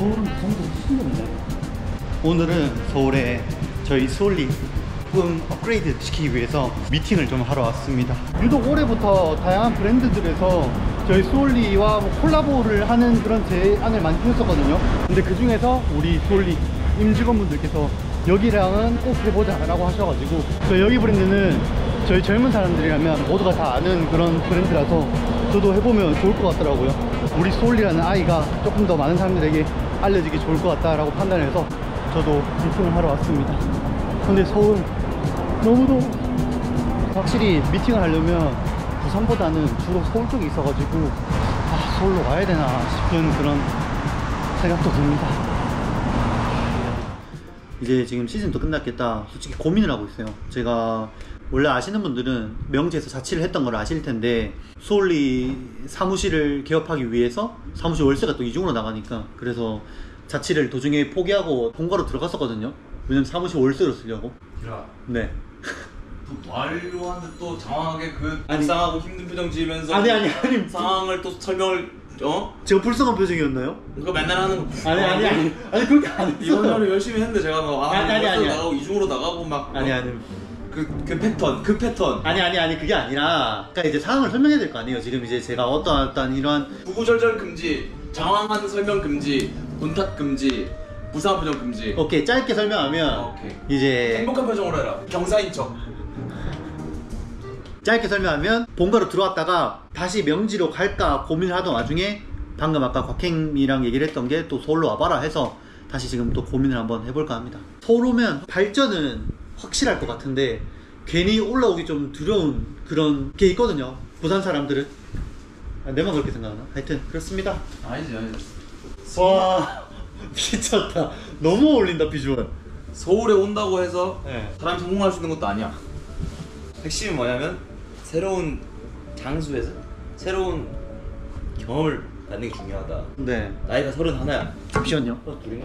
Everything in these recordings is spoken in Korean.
서울은 그 정도 신기한데. 오늘은 서울에 저희 소울리 업그레이드 시키기 위해서 미팅을 좀 하러 왔습니다. 유독 올해부터 다양한 브랜드들에서 저희 소울리와 콜라보를 하는 그런 제안을 많이 폈었거든요. 근데 그 중에서 우리 소울리 임직원분들께서 여기랑은 꼭 해보자 라고 하셔가지고, 여기 브랜드는 저희 젊은 사람들이라면 모두가 다 아는 그런 브랜드라서 저도 해보면 좋을 것 같더라고요. 우리 소울리라는 아이가 조금 더 많은 사람들에게 알려지기 좋을 것 같다라고 판단해서 저도 미팅을 하러 왔습니다. 근데 서울 너무 더워. 확실히 미팅을 하려면 부산보다는 주로 서울 쪽에 있어가지고 서울로 가야 되나 싶은 그런 생각도 듭니다. 이제 지금 시즌도 끝났겠다 솔직히 고민을 하고 있어요. 제가 원래 아시는 분들은 명지에서 자취를 했던 걸 아실 텐데, 소울리 사무실을 개업하기 위해서 사무실 월세가 또 이중으로 나가니까, 그래서 자취를 도중에 포기하고 본가로 들어갔었거든요. 왜냐면 사무실 월세로 쓰려고. 기라. 네. 또 말로 하는데 또 장황하게 그 불쌍하고 힘든 표정 지으면서 아니 상황을 또 설명을 제가 불쌍한 표정이었나요? 그거 맨날 하는 거. 아니 그렇게 안 했어요. 이번 년에 열심히 했는데 제가 막 아니. 나가고 이중으로 나가고 막 아니 그 패턴 아니 그게 아니라, 그러니까 이제 상황을 설명해야 될 거 아니에요. 지금 이제 제가 어떤 이러한 구구절절 금지, 장황한 설명 금지, 본탓 금지, 불쌍한 표정 금지. 오케이, 짧게 설명하면 오케이. 이제 행복한 표정으로 해라. 경사인 척. 짧게 설명하면 본가로 들어왔다가 다시 명지로 갈까 고민을 하던 와중에, 방금 아까 곽행이랑 얘기를 했던 게 또 서울로 와봐라 해서 다시 지금 또 고민을 한번 해볼까 합니다. 서울 오면 발전은 확실할 것 같은데 괜히 올라오기 좀 두려운 그런 게 있거든요, 부산 사람들은. 내만 그렇게 생각하나? 하여튼 그렇습니다. 아니지. 와 미쳤다. 너무 어울린다 비주얼. 서울에 온다고 해서 네. 사람이 성공할 수 있는 것도 아니야. 핵심이 뭐냐면 새로운 장소에서 새로운 경험을 갖는 게 중요하다. 네. 나이가 31야. 잠시만요. 둘인가?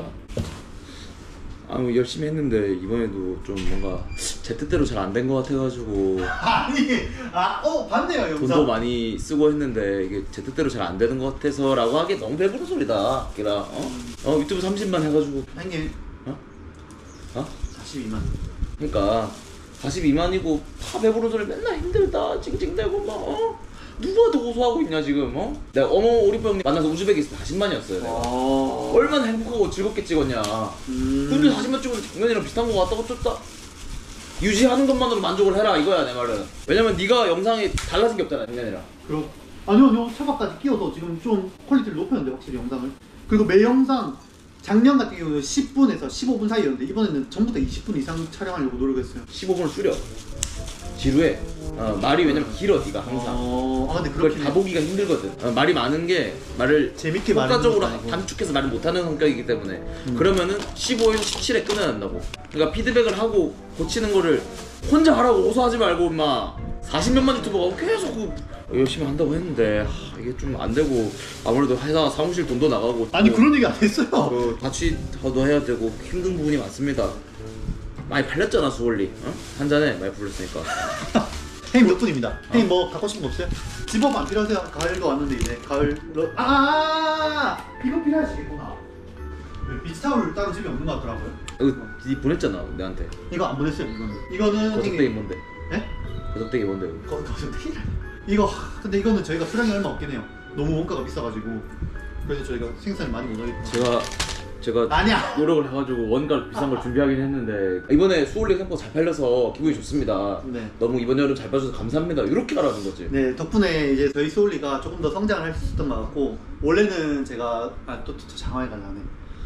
뭐 열심히 했는데 이번에도 좀 뭔가 제 뜻대로 잘 안 된 것 같아가지고. 봤네요 영상. 돈도 많이 쓰고 했는데 이게 제 뜻대로 잘 안 되는 것 같아서 라고 하기 너무 배부른 소리다. 걔라 유튜브 30만 해가지고 형님 42만. 그러니까 42만이고 다 배부른 소리 맨날 힘들다 찡찡대고 막 누가 더 고소하고 있냐 지금. 내가 우리 형님 만나서 우즈베키스탄 40만이었어요 내가. 얼마나 행복하고 즐겁게 찍었냐. 근데 40만 찍어도 작년이랑 비슷한 거 같다고 쳤다. 유지하는 것만으로 만족을 해라 이거야 내 말은. 왜냐면 네가 영상이 달라진 게 없잖아 작년이랑. 아니요 차박까지 끼워서 지금 좀 퀄리티를 높였는데 확실히 영상을. 그리고 매 영상 작년 같은 경우는 10분에서 15분 사이였는데 이번에는 전부 다 20분 이상 촬영하려고 노력했어요. 15분을 줄여. 지루해. 말이 왜냐면 길어 네가 항상. 근데 그걸 다 보기가 힘들거든. 말이 많은 게 말을 재밌게 효과적으로 단축해서 말을 못하는 성격이기 때문에 그러면은 15에서 17에 끊어야 한다고. 그러니까 피드백을 하고 고치는 거를 혼자 하라고 오서하지 말고 막 40몇만 유튜버가 계속 열심히 한다고 했는데 이게 좀 안 되고, 아무래도 회사 사무실 돈도 나가고. 아니 그런 얘기 안 했어요. 자취도 해야 되고 힘든 부분이 많습니다. 많이 팔렸잖아 수월리. 한 잔에 많이 불렸으니까. 형님 몇 분입니다. 형님 뭐 갖고 싶은 거 없어요? 집업 안 필요하세요? 가을도 왔는데 이제 가을. 이거 필요하시겠구나. 비치타올 따로 집에 없는 것 같더라고요. 이거 니 보냈잖아 내한테. 이거 안 보냈어요. 이거는 거석대기 뭔데? 네? 거석대기 뭔데? 거석대기? 이거 근데 이거는 저희가 수량이 얼마 없긴 해요. 너무 원가가 비싸가지고. 그래서 저희가 생산을 많이 못하겠고. 제가 아니야. 노력을 해가지고 원가 비싼 걸 준비하긴 했는데 이번에 수월리 생각보다 잘 팔려서 기분이 좋습니다. 네. 너무 이번 여름 잘 봐줘서 감사합니다. 이렇게 말하는 거지. 네, 덕분에 이제 저희 소울리가 조금 더 성장을 할 수 있었던 것 같고, 원래는 제가 또 장화에 갈라네.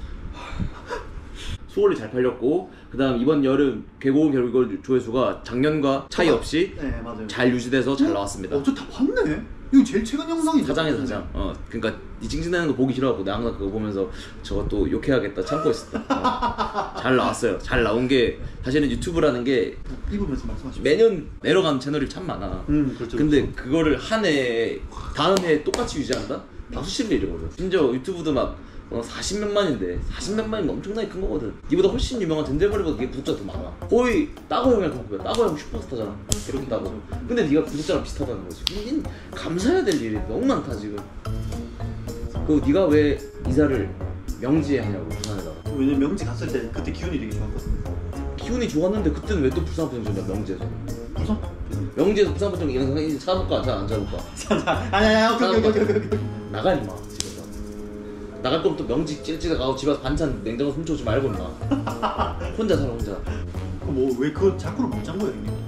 수월리 잘 팔렸고, 그 다음 이번 여름 개고온 결국 조회수가 작년과 차이 없이 맞아요. 잘 유지돼서 잘 나왔습니다. 저 다 봤네? 이거 제일 최근 영상이죠? 사장이다 사장. 그러니까 이 찡찡대는 거 보기 싫어하고 내가 항상 그거 보면서 저거 또 욕해야겠다 참고 있었다. 잘 나왔어요. 잘 나온 게 사실은 유튜브라는 게 입으면서 말씀하시죠. 매년 내려가는 채널이 참 많아. 그렇죠. 근데 그거를 한 해 다음 해 똑같이 유지한다? 박수 치는 일이거든. 심지어 유튜브도 막 40몇만인데 40몇만이면 엄청나게 큰 거거든. 이보다 훨씬 유명한 덴델버리보다 네가 구독자가 더 많아. 거의 따고 형이랑 동급이야. 따고 형 슈퍼스타잖아. 이렇게 따고. 근데 네가 구독자랑 비슷하다는 거지. 이게 감사해야 될 일이 너무 많다 지금. 그리고 네가 왜 이사를 명지에 하냐고 부산에다가. 왜냐면 명지 갔을 때 그때 기운이 되게 좋았거든요. 기운이 좋았는데 그때는 왜 또 부산 포장 준다 명지에서? 무슨? 명지에서 부산 포장 이런 찾아볼까 안 찾아볼까? 아니야 오케이. 나가 임마 집에서. 나갈 거면 또 명지 찔찔해 가고 집에 가서 반찬 냉장고 훔쳐오지 말고 임마. 혼자 살아 혼자. 뭐왜 그거 자꾸로 못 잔 거예요 형님?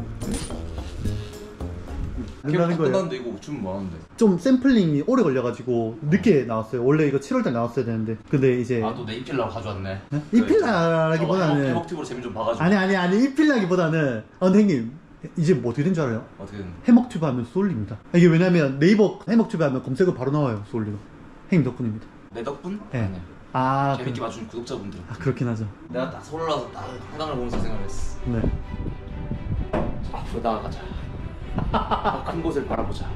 된다는 거예요. 끝났는데 이거 주문 뭐 하는데? 좀 샘플링이 오래 걸려가지고 늦게 나왔어요. 원래 이거 7월달 나왔어야 되는데 근데 이제 또 내 입힐라고 가져왔네. 입힐라기보다는 해먹팁으로 재미 좀 봐가지고. 아니 입힐라기보다는 선생님 이제 뭐 어떻게 된 줄 알아요? 어떻게 됐는데? 해먹튜브 하면 소울입니다. 이게 왜냐면 네이버 해먹튜브 하면 검색어 바로 나와요. 소울리가 형님 덕분입니다. 내 덕분? 네. 아니야. 재밌게 봐준 구독자분들. 그렇긴 하죠. 내가 딱 서울 와서 딱 한강을 보면서 생각했어. 네. 앞으로 나아가자. 큰 곳을 바라보자.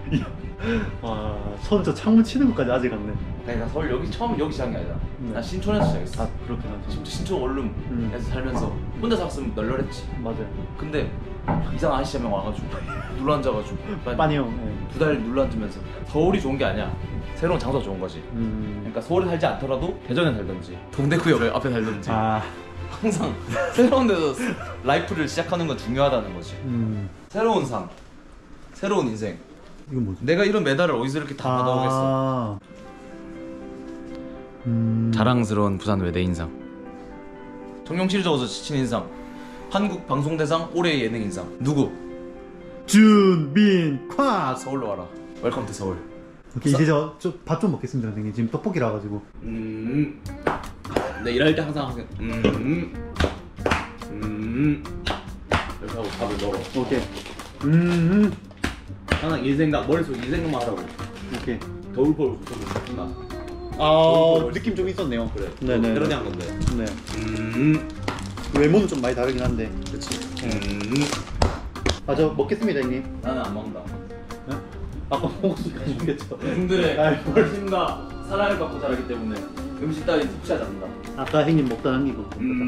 처음 저 창문 치는 것까지 아직 안 네. 아니 나 서울 여기 처음 여기 시작한 게 아니라 네. 난 신촌에서 시작했어. 그렇긴 하죠. 심지어 신촌 원룸에서 살면서 혼자 살았으면 널널했지. 맞아요. 근데 이상한 아저씨 한 명 와가지고 눌러앉아가지고 빠니 형. 2달 눌러앉으면서 서울이 좋은 게 아니야. 새로운 장소가 좋은 거지. 그러니까 서울에 살지 않더라도 대전에 살든지 동대구역 앞에 살든지 항상 새로운 데서 라이프를 시작하는 건 중요하다는 거지. 새로운 삶, 새로운 인생. 이건 뭐지? 내가 이런 메달을 어디서 이렇게 다 받아오겠어. 자랑스러운 부산 외대 인상, 청룡실 적어서 지친 인상, 한국 방송대상 올해의 예능 인상. 누구? 준빈 콱. 서울로 와라. 웰컴 투 서울. 오케이, 이제 저 밥 좀 먹겠습니다 선생님. 지금 떡볶이라 가지고. 네, 일할 때 항상 이렇게 하고 밥을 넣어. 오케이. 항상 일 생각, 머릿속에 일 생각만 하라고. 오케이. 겨울벌 붙여서 느낌 좀 있었네요. 그래. 네네. 그러니 한 건데. 네. 외모는 좀 많이 다르긴 한데. 그렇지. 저 먹겠습니다 형님. 나는 안 먹는다. 네? 아까 먹었으니까 먹겠죠. 분들의 관심과 사랑을 받고 자라기 때문에 음식 따위 섭취하지 않는다. 아까 형님 먹다 남기고.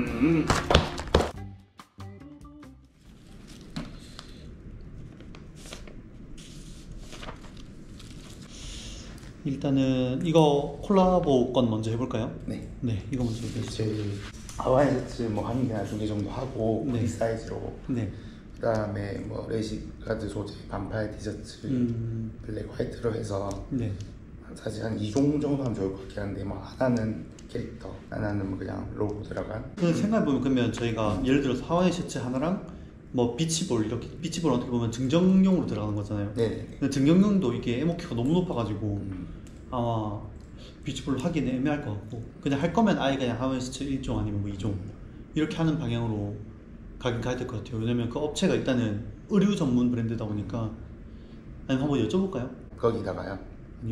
일단은 이거 콜라보 건 먼저 해볼까요? 네. 네, 이거 먼저 해주세요. 저희 하와이 셔츠 뭐 한 개나 두 개 정도 하고 네. 우리 사이즈로. 네. 그다음에 뭐 레시가드 소재 반팔 티셔츠 블랙 화이트로 해서 네. 사실 한 2종 정도 하면 좋을 것 같긴 한데 뭐 하나는 캐릭터, 하나는 뭐 그냥 로고 들어간. 생각해보면 그러면 저희가 예를 들어서 하와이 셔츠 하나랑 뭐 비치볼 이렇게 비치볼 어떻게 보면 증정용으로 들어가는 거잖아요. 네네. 근데 증정용도 이게 MOQ가 너무 높아가지고 아마 비치볼로 하기는 애매할 것 같고 그냥 할 거면 아예 그냥 하와이 셔츠 1종 아니면 뭐 2종 이렇게 하는 방향으로 가긴 가야 될 것 같아요. 왜냐면 그 업체가 일단은 의류 전문 브랜드다 보니까. 아니 한번 여쭤볼까요? 거기다가요. 아니요.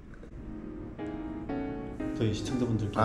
저희 시청자분들께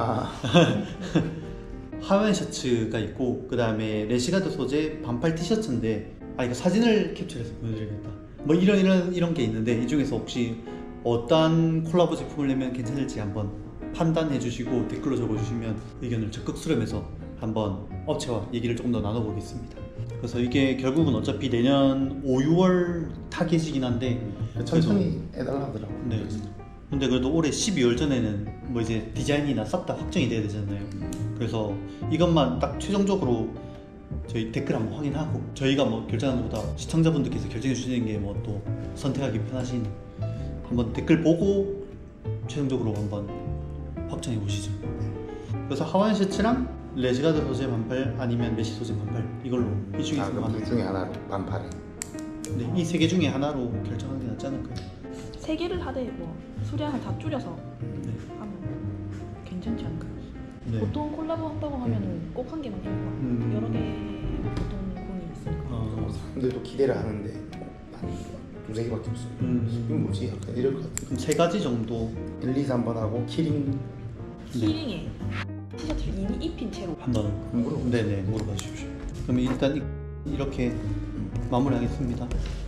하와이 셔츠가 있고 그 다음에 레시가드 소재 반팔 티셔츠인데 이거 사진을 캡처해서 보여드리겠다. 뭐 이런 게 있는데 이 중에서 혹시 어떤 콜라보 제품을 내면 괜찮을지 한번 판단해 주시고 댓글로 적어주시면 의견을 적극 수렴해서 한번 업체와 얘기를 조금 더 나눠보겠습니다. 그래서 이게 결국은 어차피 내년 5, 6월 타겟이긴 한데 천천히 해달라 하더라고요. 네. 근데 그래도 올해 12월 전에는 뭐 이제 디자인이나 싹 다 확정이 돼야 되잖아요. 그래서 이것만 딱 최종적으로 저희 댓글 한번 확인하고 저희가 뭐 결정하는 것보다 시청자분들께서 결정해 주시는 게 뭐 또 선택하기 편하신 한번 댓글 보고 최종적으로 한번 확정해 보시죠. 그래서 하와이 셔츠랑 레시가드 소재 반팔 아니면 메시 소재 반팔 이걸로 이 중에서 그럼 둘 중에 하나로 반팔은. 네, 이 세 개 중에 하나로 결정하는 게 낫지 않을까요? 세 개를 하되 뭐 수량을 다 줄여서 네. 하면 괜찮지 않을까요? 네. 보통 콜라보 한다고 하면은 꼭 한 개만 들고 여러 개 보통 공이 있으니까. 사람들도 기대를 하는데 한 두세 개밖에 없어요. 이건 뭐지? 약간 이럴 것 같아요. 그럼 세 가지 정도 1, 2, 3번 하고 키링. 키링에 티셔츠를 이미 입힌 채로 한번 네네 물어봐 주십시오. 그럼 일단 이렇게 마무리하겠습니다.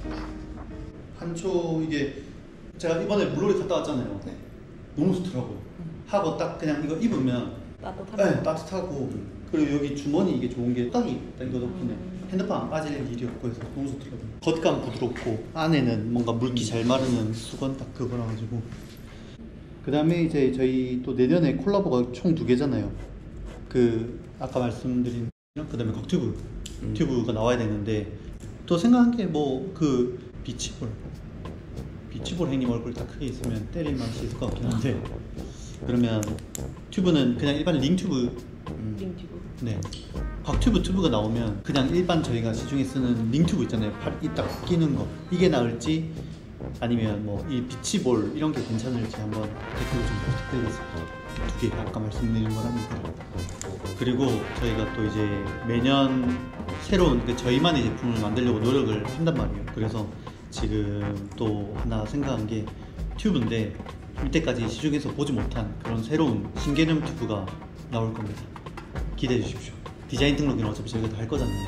한초 이게 제가 이번에 물놀이 갔다 왔잖아요. 네. 너무 좋더라고요. 하고 딱 그냥 이거 입으면 따뜻하게. 네, 따뜻하고 그리고 여기 주머니 이게 좋은 게 딱이 이거 덕분에 핸드폰 안 빠질 일이 없고 해서 너무 좋더라고요. 겉감 부드럽고 안에는 뭔가 물기 잘 마르는 수건 딱 그거라 가지고 그 다음에 이제 저희 또 내년에 콜라보가 총 2개잖아요. 그 아까 말씀드린 그 다음에 곽튜브 튜브가 나와야 되는데 또 생각한 게 뭐 그 비치볼 형님 얼굴 다 크게 있으면 때릴 맛이 있을 것 같긴 한데 그러면 튜브는 그냥 일반 링튜브 링튜브. 네. 곽튜브가 나오면 그냥 일반 저희가 시중에 쓰는 링튜브 있잖아요. 팔 딱 끼는 거 이게 나을지 아니면 뭐 이 비치볼 이런 게 괜찮을지 한번 댓글로 좀 부탁드리겠습니다. 2개 아까 말씀드린 거랍니다. 그리고 저희가 또 이제 매년 새로운 저희만의 제품을 만들려고 노력을 한단 말이에요. 그래서 지금 또 하나 생각한 게 튜브인데 이때까지 시중에서 보지 못한 그런 새로운 신개념 튜브가 나올 겁니다. 기대해 주십시오. 디자인 등록은 어차피 저희가 다 할 거잖아요.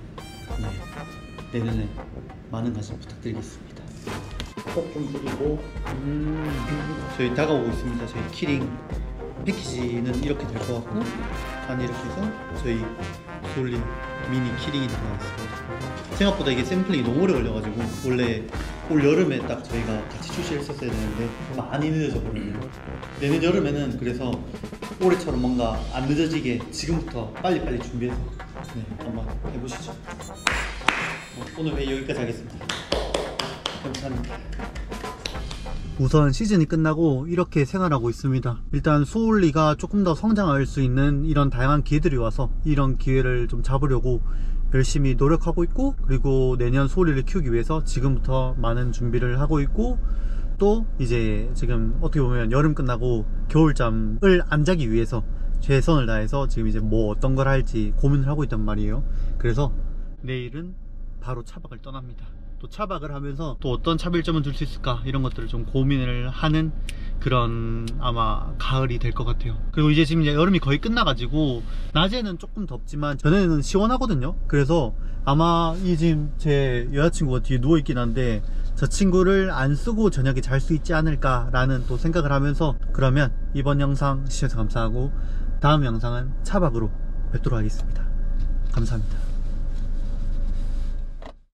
네, 내년에 많은 관심 부탁드리겠습니다. 꼭 좀 줄이고 저희 다가오고 있습니다. 저희 키링 패키지는 이렇게 될 것 같고 안 이렇게 해서 저희 소울리 미니 키링이 들어가겠습니다. 생각보다 이게 샘플링이 너무 오래 걸려가지고 원래 올 여름에 딱 저희가 같이 출시했었어야 되는데 많이 늦어져 버렸네요. 내년 여름에는 그래서 올해처럼 뭔가 안 늦어지게 지금부터 빨리빨리 준비해서 네, 한번 해보시죠. 오늘 회의 여기까지 하겠습니다. 감사합니다. 우선 시즌이 끝나고 이렇게 생활하고 있습니다. 일단 소울리가 조금 더 성장할 수 있는 이런 다양한 기회들이 와서 이런 기회를 좀 잡으려고 열심히 노력하고 있고, 그리고 내년 소울리를 키우기 위해서 지금부터 많은 준비를 하고 있고, 또 이제 지금 어떻게 보면 여름 끝나고 겨울잠을 안 자기 위해서 최선을 다해서 지금 이제 뭐 어떤 걸 할지 고민을 하고 있단 말이에요. 그래서 내일은 바로 차박을 떠납니다. 또 차박을 하면서 또 어떤 차별점을 둘 수 있을까 이런 것들을 좀 고민을 하는 그런 아마 가을이 될 것 같아요. 그리고 이제 지금 여름이 거의 끝나가지고 낮에는 조금 덥지만 전에는 시원하거든요. 그래서 아마 이 지금 제 여자친구가 뒤에 누워있긴 한데 저 친구를 안 쓰고 저녁에 잘 수 있지 않을까 라는 또 생각을 하면서, 그러면 이번 영상 시청해주셔서 감사하고 다음 영상은 차박으로 뵙도록 하겠습니다. 감사합니다.